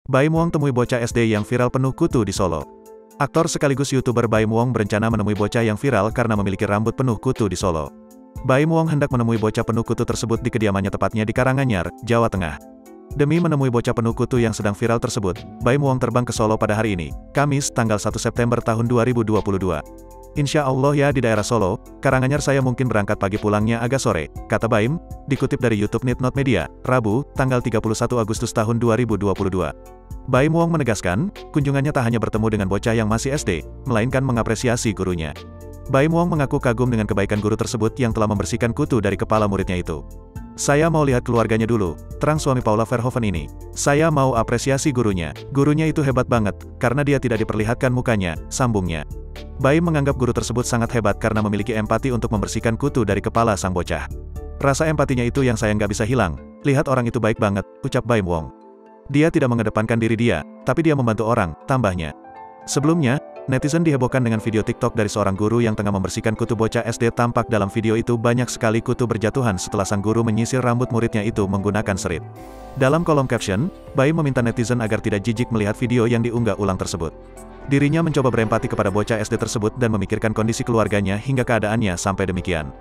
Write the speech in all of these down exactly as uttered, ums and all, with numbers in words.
Baim Wong temui bocah S D yang viral penuh kutu di Solo. Aktor sekaligus YouTuber Baim Wong berencana menemui bocah yang viral karena memiliki rambut penuh kutu di Solo. Baim Wong hendak menemui bocah penuh kutu tersebut di kediamannya tepatnya di Karanganyar, Jawa Tengah. Demi menemui bocah penuh kutu yang sedang viral tersebut, Baim Wong terbang ke Solo pada hari ini, Kamis, tanggal satu September tahun dua ribu dua puluh dua. Insya Allah ya di daerah Solo, Karanganyar saya mungkin berangkat pagi pulangnya agak sore, kata Baim, dikutip dari YouTube Nitnot Media, Rabu, tanggal tiga puluh satu Agustus tahun dua ribu dua puluh dua. Baim Wong menegaskan, kunjungannya tak hanya bertemu dengan bocah yang masih S D, melainkan mengapresiasi gurunya. Baim Wong mengaku kagum dengan kebaikan guru tersebut yang telah membersihkan kutu dari kepala muridnya itu. Saya mau lihat keluarganya dulu, terang suami Paula Verhoeven ini. Saya mau apresiasi gurunya. Gurunya itu hebat banget, karena dia tidak diperlihatkan mukanya, sambungnya. Baim menganggap guru tersebut sangat hebat karena memiliki empati untuk membersihkan kutu dari kepala sang bocah. Rasa empatinya itu yang saya nggak bisa hilang. Lihat orang itu baik banget, ucap Baim Wong. Dia tidak mengedepankan diri dia, tapi dia membantu orang, tambahnya. Sebelumnya, netizen dihebohkan dengan video TikTok dari seorang guru yang tengah membersihkan kutu bocah S D. Tampak dalam video itu banyak sekali kutu berjatuhan setelah sang guru menyisir rambut muridnya itu menggunakan serit. Dalam kolom caption, Baim meminta netizen agar tidak jijik melihat video yang diunggah ulang tersebut. Dirinya mencoba berempati kepada bocah S D tersebut dan memikirkan kondisi keluarganya hingga keadaannya sampai demikian.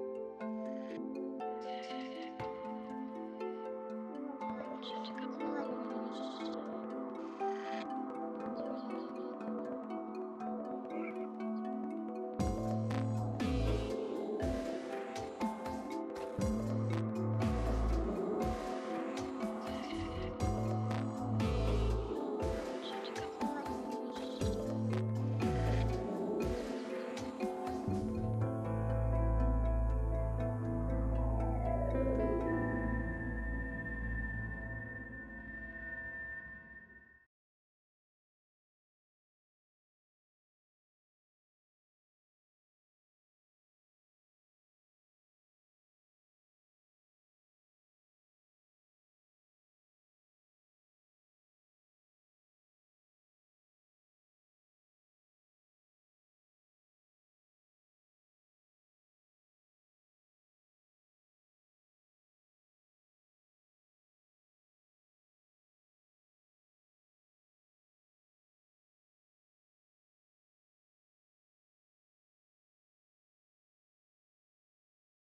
Kamu lagi